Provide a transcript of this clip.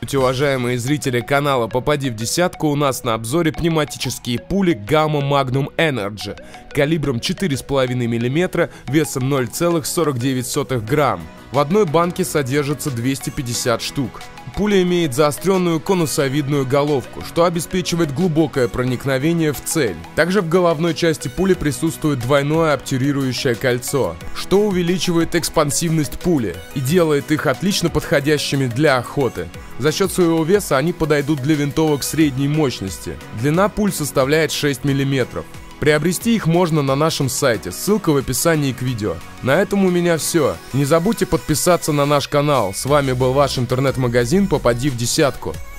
Здравствуйте, уважаемые зрители канала «Попади в десятку», у нас на обзоре пневматические пули Gamma Magnum Energy калибром 4,5 мм, весом 0,49 грамм. В одной банке содержится 250 штук. Пуля имеет заостренную конусовидную головку, что обеспечивает глубокое проникновение в цель. Также в головной части пули присутствует двойное обтюрирующее кольцо, что увеличивает экспансивность пули и делает их отлично подходящими для охоты. За счет своего веса они подойдут для винтовок средней мощности. Длина пуль составляет 6 мм. Приобрести их можно на нашем сайте, ссылка в описании к видео. На этом у меня все. Не забудьте подписаться на наш канал. С вами был ваш интернет-магазин «Попади в десятку».